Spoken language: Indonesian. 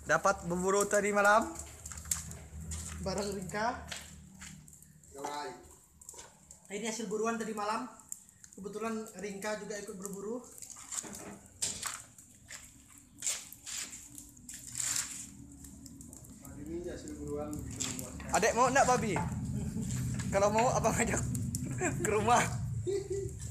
dapat berburu tadi malam bareng Ringka. Ini hasil buruan tadi malam. Kebetulan Ringka juga ikut berburu. Ini hasil buruan. Adek mau enggak babi? Kalau mau abang ajak ke rumah.